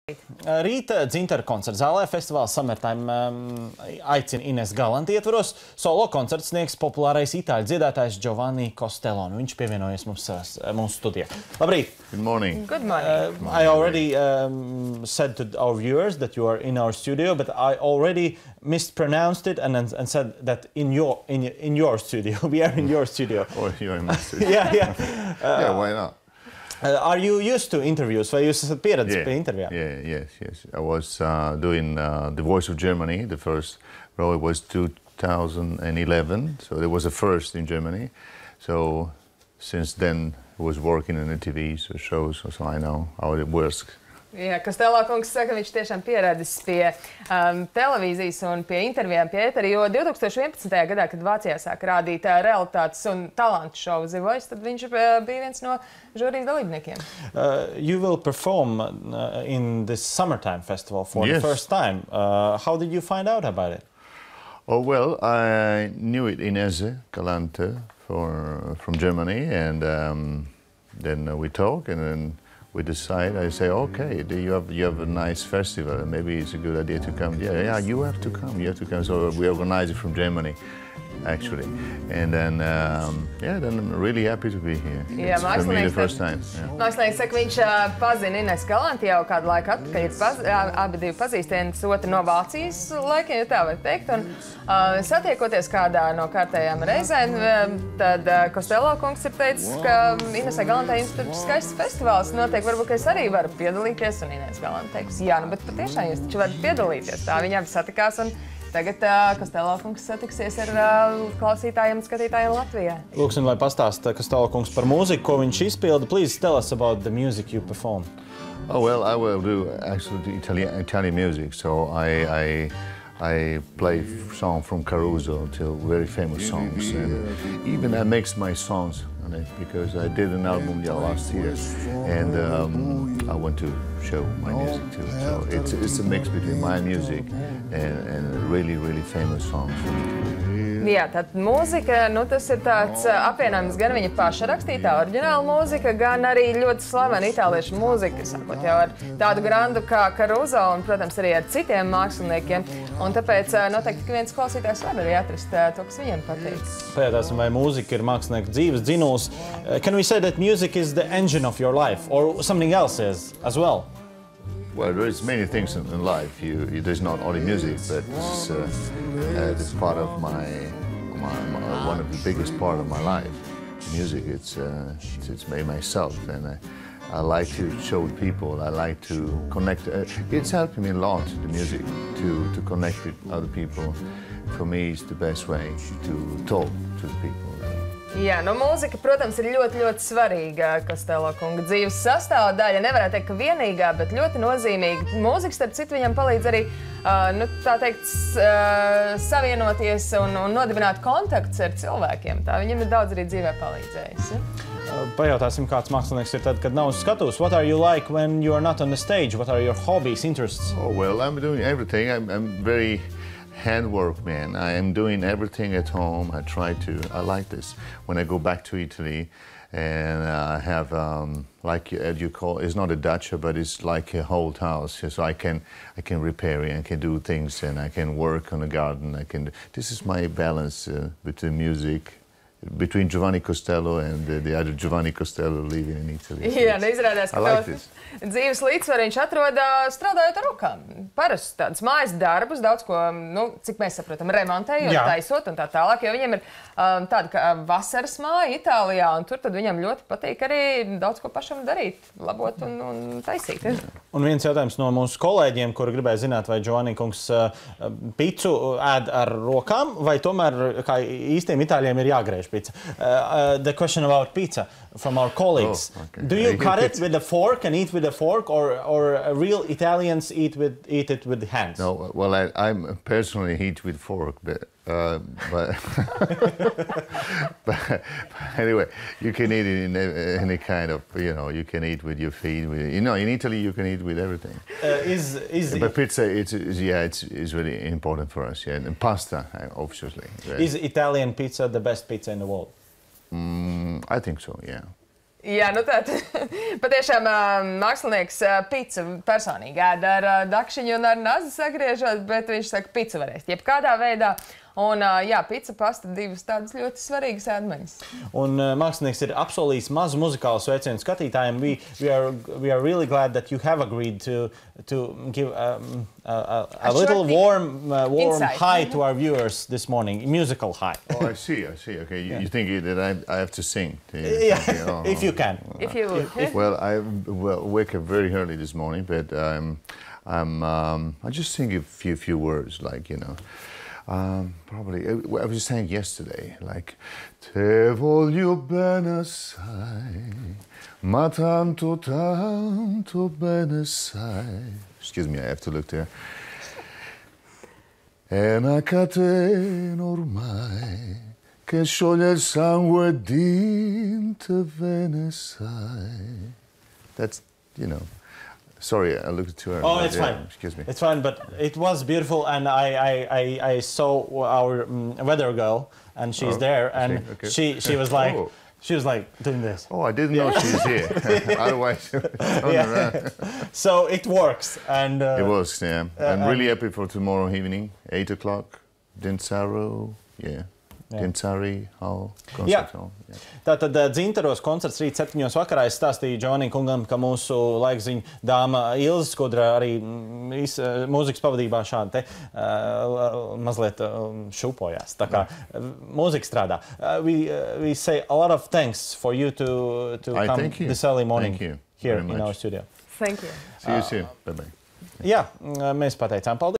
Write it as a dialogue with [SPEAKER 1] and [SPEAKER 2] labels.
[SPEAKER 1] Rīta Dzintara koncerta zālē festivāla Summertime aicina Ines Galanti ietvaros. Solo koncerts sniegs populārais itāļu dziedātājs Giovanni Costello. Viņš pievienojies mūsu studijā. Labrīt!
[SPEAKER 2] Good morning.
[SPEAKER 3] Good morning.
[SPEAKER 1] I already said to our viewers that you are in our studio, but I already mispronounced it and said that in your studio. We are in your studio.
[SPEAKER 2] Or you're in my studio.
[SPEAKER 1] Yeah.
[SPEAKER 2] Yeah, why not?
[SPEAKER 1] Are you used to interviews? Vai jūs esat pieredzis pie intervijām?
[SPEAKER 2] Yes. I was doing The Voice of Germany. The first role was 2011, so it was the first in Germany. So since then, I was working in the TV shows, so I know how it works.
[SPEAKER 3] Jā, Costello kungs saka, viņš tiešām pieradis pie televīzijas un pie intervijām pie ētera, jo 2011. gadā, kad Vācijā sāk rādīt realitātes un talantu šovu The Voice, tad viņš bija viens no žūrijas dalībniekiem.
[SPEAKER 1] You will perform in this Summertime Festival for the first time. How did you find out about it?
[SPEAKER 2] Oh, well, I knew it Ines Galanti from Germany, and then we talk, and then we decide. I say, okay, you have a nice festival, and maybe it's a good idea to come. Yeah, you have to come. You have to come. So we organize it from Germany, actually, and then then I'm really happy to be here.
[SPEAKER 3] Yeah,
[SPEAKER 2] it's for me the first time.
[SPEAKER 3] Mākslinieks saka, viņš pazina Ines Galanti jau kādu laiku atpakaļ, abi divi pazīst viens otru no Vācijas laikiem, ja tā var teikt, un satiekoties kādā no kārtējām reizēm, tad Costello kungs ir teicis, ka Inesai Galantai jums tur skaists festivāls notiek, varbūt, ka es arī varu piedalīties, un Ines Galanti teiks, jā, bet patiešām jūs taču varat piedalīties. Tā viņi abi satikās, un tagad Costello kungs satiksies ar klausītājiem un skatītājiem Latvijā.
[SPEAKER 1] Lūksim, lai pastāsta Costello kungs par mūziku, ko viņš izpilda. Please tell us about the music you perform.
[SPEAKER 2] Oh, well, I will do actually Italian music, so I play songs from Caruso till very famous songs, and even I mix my songs on it because I did an album last year, and I want to show my music too. So it's a mix between my music and really famous songs.
[SPEAKER 3] Jā, tad mūzika, tas ir tāds apvienojums gan viņa paša rakstītā oriģināla mūzika, gan arī ļoti slavena itāliešu mūzika, sākot jau ar tādu grandu kā Caruso un, protams, arī ar citiem māksliniekiem. Un tāpēc noteikti, ka viens klausītājs var arī atrast to, kas viņiem patīk.
[SPEAKER 1] Pajautāsim, vai mūzika ir mākslinieka dzīves dzinuls. Can we say that music is the engine of your life, or something else is as well?
[SPEAKER 2] Well, there's many things in life. There's not only music, but it's part of one of the biggest part of my life. Music, it's made myself, and I like to show people. I like to connect. It's helping me a lot, the music, to connect with other people. For me, it's the best way to talk to the people.
[SPEAKER 3] Jā, mūzika, protams, ir ļoti svarīga Costello kunga dzīves sastāvdaļa. Nevarētu teikt, ka vienīgā, bet ļoti nozīmīga. Mūzika, starp citu, viņam palīdz arī, tā teikt, savienoties un nodibināt kontakts ar cilvēkiem. Tā viņam ir daudz arī dzīvē palīdzējis.
[SPEAKER 1] Pajautāsim, kāds mākslinieks ir tad, kad nav uz skatuves. What are you like when you are not on the stage? What are your hobbies, interests?
[SPEAKER 2] Oh, well, I'm doing everything. I'm very handwork man. I am doing everything at home. I like this. When I go back to Italy and I have, like you call, it's not a dacha, but it's like a whole house. So I can repair it, I can do things, and I can work on the garden. This is my balance between music, between Giovanni Costello and the other Giovanni Costello living in Italy.
[SPEAKER 3] Jā, izrādās, ka dzīves līdzsvaru viņš atrod strādājot ar rokām. Parasti tādus mājas darbus, daudz ko, cik mēs saprotam, remontējot, taisot un tā tālāk, jo viņam ir tāda kā vasaras māja Itālijā, un tur tad viņam ļoti patīk arī daudz ko pašam darīt, labot un taisīt.
[SPEAKER 1] Un viens jautājums no mūsu kolēģiem, kuri gribēja zināt, vai Giovanni kungs picu ēd ar rokām, vai tomēr, kā īstiem itāļiem, ir jāgriež pizza. The question about pizza from our colleagues.
[SPEAKER 2] Oh, okay.
[SPEAKER 1] Do you cut it with a fork and eat with a fork, or real Italians eat it with the hands?
[SPEAKER 2] No, well, I'm personally eat with fork, but anyway, you can eat it in any kind of, you can eat with your feet. In Italy, you can eat with everything. But pizza, it's really important for us. Yeah, and pasta, obviously.
[SPEAKER 1] Is Italian pizza the best pizza in the world?
[SPEAKER 2] I think so. Yeah.
[SPEAKER 3] Jā, nu tā patiešām mākslinieks picu personīgi ēda ar dakšiņu un ar nazi sagriežot, bet viņš saka, picu varēs jebkādā veidā. Un, jā, pica, pasta, divas tādas ļoti svarīgas ēdmeņas.
[SPEAKER 1] Un mākslinieks ir apsolījis mazu muzikālu sveicienu skatītājiem. We are really glad that you have agreed to give a little warm hi to our viewers this morning, musical hi.
[SPEAKER 2] Oh, I see. Okay, you think that I have to sing?
[SPEAKER 1] Yeah, if you can.
[SPEAKER 3] If you would.
[SPEAKER 2] Well, I wake up very early this morning, but I just sing a few words, like, you know. Probably, I was saying yesterday, like, te voglio bene sai, ma tanto, tanto bene sai. Excuse me, I have to look there. È una catena ormai che scioglie il sangue di te bene sai. That's, you know. Sorry, I looked too early.
[SPEAKER 1] Oh, it's fine.
[SPEAKER 2] Excuse me.
[SPEAKER 1] It's fine, but it was beautiful, and I saw our weather girl, and she's there, and
[SPEAKER 2] okay.
[SPEAKER 1] she was like, she was like doing this.
[SPEAKER 2] Oh, I didn't know she was here. Otherwise, she would turn around.
[SPEAKER 1] So it works, and
[SPEAKER 2] it works. Yeah, I'm really happy for tomorrow evening, 8 o'clock, Dinsaro. Yeah. Dinsari Hall.
[SPEAKER 1] Tātad Dzintaros koncerts rīt 7. vakarā. Es stāstīju Džonim kungam, ka mūsu laikziņa dāma Ilze Skudra arī mūzikas pavadībā šādi te mazliet šūpojās. Tā kā mūzika strādā. We say a lot of thanks for you to come this early morning here in our studio.
[SPEAKER 3] Thank you.
[SPEAKER 2] See you soon. Bye-bye.
[SPEAKER 1] Jā, mēs pateicām paldies.